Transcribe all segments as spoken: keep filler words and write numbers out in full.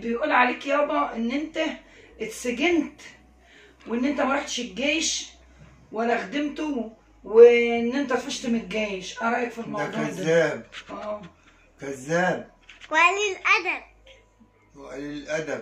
بيقول عليك يابا ان انت اتسجنت، وان انت ما رحتش الجيش ولا خدمته، وان انت طفشت من الجيش. ايه رايك في الموضوع ده؟ كذاب. اه كذاب وقليل الادب. وقليل الادب.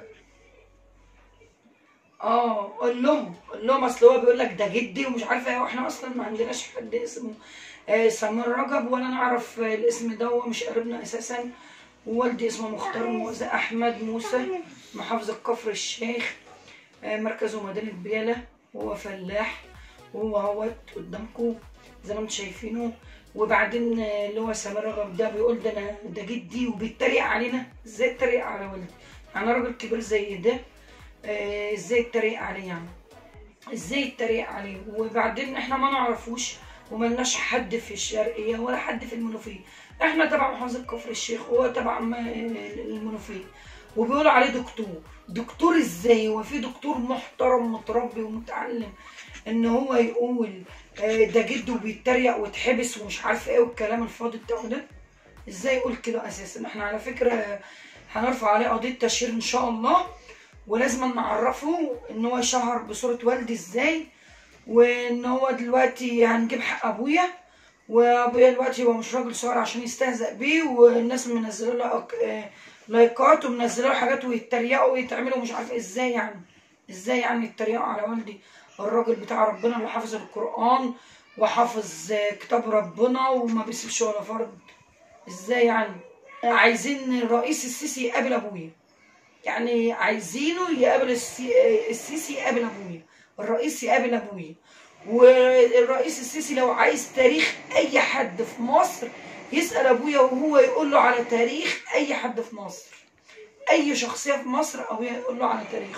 اه قول لهم قول لهم اصل هو بيقول لك ده جدي ومش عارفه ايه، واحنا اصلا ما عندناش حد اسمه آه سمير رجب، ولا نعرف آه الاسم ده، هو مش قريبنا اساسا. ووالدي اسمه مختار موسى احمد موسى، محافظه كفر الشيخ، آه مركزه مدينه بياله. هو فلاح، وهو اهوت قدامكم زي ما انتم شايفينه. وبعدين آه اللي هو سمير رجب ده بيقول ده انا ده جدي، وبيتريق علينا. ازاي اتريق على والدي؟ انا راجل كبير زي ده، آه ازاي اتريق عليه يعني؟ ازاي اتريق عليه؟ وبعدين احنا ما نعرفوش وملناش حد في الشرقيه ولا حد في المنوفيه. احنا تبع محافظه كفر الشيخ وهو تبع المنوفيه، وبيقولوا عليه دكتور. دكتور ازاي؟ هو في دكتور محترم متربي ومتعلم ان هو يقول آه ده جده بيتريق واتحبس ومش عارفه ايه والكلام الفاضي بتاعه ده؟ ازاي يقول كده اساسا؟ احنا على فكره هنرفع عليه قضيه تشهير ان شاء الله، ولازم نعرفه ان هو شهر بصورة والدي ازاي، وان هو دلوقتي هنجيب حق ابويا، وابويا دلوقتي هو مش راجل صغير عشان يستهزأ بيه، والناس منزله له لايكات ومنزله له حاجات ويتريقوا ويتعملوا مش عارفه ازاي يعني. ازاي يعني يتريقوا على والدي الراجل بتاع ربنا اللي حافظ القرآن وحافظ كتاب ربنا وما بيسيبش ولا فرد؟ ازاي يعني؟ عايزين الرئيس السيسي يقابل ابويا، يعني عايزينه يقابل السيسي يقابل ابويا، الرئيس يقابل ابويا. والرئيس السيسي لو عايز تاريخ اي حد في مصر يسأل ابويا، وهو يقول له على تاريخ اي حد في مصر، اي شخصية في مصر ابويا يقول له على تاريخه.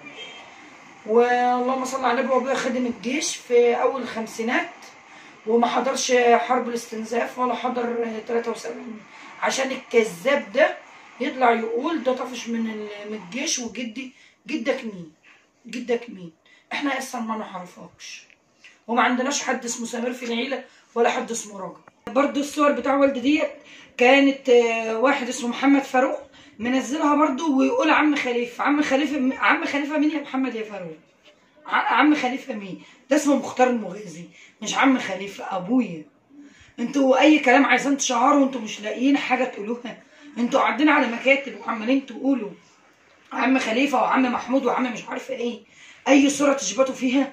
واللهم صل على النبي. وابويا خدم الجيش في اول الخمسينات، وما حضرش حرب الاستنزاف ولا حضر تلاتة وسبعين، عشان الكذاب ده يطلع يقول ده طفش من الجيش. وجدي جدك مين؟ جدك مين؟ احنا اصلا ما نعرفكش، وما عندناش حد اسمه سمير في العيله ولا حد اسمه راجل. برضو الصور بتاع والدي ديت كانت واحد اسمه محمد فاروق منزلها برضو، ويقول عم خليفه. عم خليفه عم خليفه مين يا محمد يا فاروق؟ عم خليفه مين؟ ده اسمه مختار المغازي، مش عم خليفه ابويا. انتوا اي كلام عايزين تشعروا، انتوا مش لاقيين حاجه تقولوها. انتوا قاعدين على مكاتب وعمالين تقولوا عم خليفه وعم محمود وعم مش عارفه ايه، اي صوره تشبطوا فيها.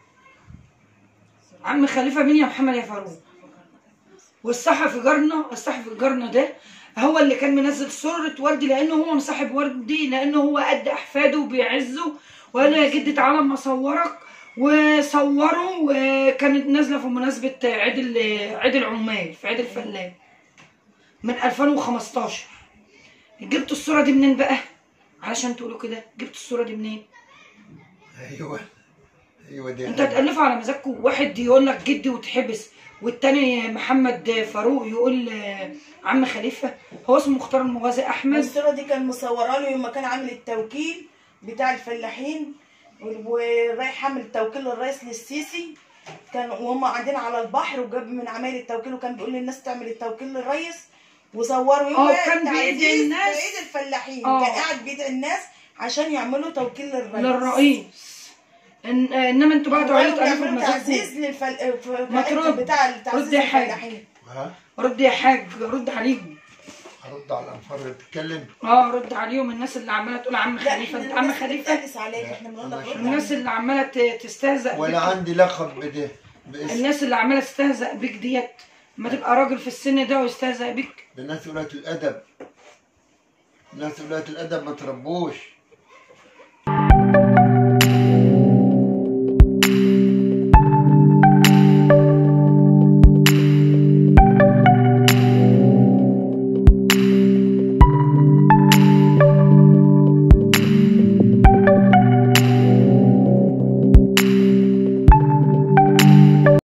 عم خليفه مين يا محمد يا فاروق؟ والصحفي جارنا الصحفي جارنا ده هو اللي كان منزل صوره والدي، لانه هو مصاحب والدي، لانه هو قد احفاده وبيعزه، وقال يا جدي تعالى اما اصورك. وصوروا، وكانت نازله في مناسبه عيد عيد العمال في عيد الفلاح من ألفين وخمستاشر. جبتوا الصوره دي منين بقى؟ علشان تقولوا كده، جبتوا الصوره دي منين؟ ايوه ايوه دي انتوا هتألفوا على مزاجكم. واحد يقول لك جدي وتحبس، والتاني محمد فاروق يقول عم خليفه. هو اسمه مختار المغازي احمد. الصوره دي كان مصوره له يوم ما كان عامل التوكيل بتاع الفلاحين، ورايح عامل التوكيل للرئيس للسيسي، كان وهم قاعدين على البحر، وجاب من عمايل التوكيل وكان بيقول للناس تعمل التوكيل للرئيس، وصوروا يوم اه كان بيدعي الناس عيد الفلاحين. أوه. كان قاعد بيدعي الناس عشان يعملوا توكيل للرئيس للرئيس. إن... انما انتوا بقى تقعدوا تألفوا بمزاجكم. تعزيز للفل... ما ترد. بتاع تعزيز الفلاحين. ها؟ رد يا حاج، رد عليهم. هرد على الانفار اللي بتتكلم. اه رد عليهم، الناس اللي عماله تقول عم خليفه انت عم خليفه، الناس اللي عماله تستهزأ ولا عندي لقب بده باسم. الناس اللي عماله تستهزأ بيك ديت ما تبقى راجل في السن ده ويستهزأ بيك. الناس قلة الادب، الناس قلة الادب ما تربوش.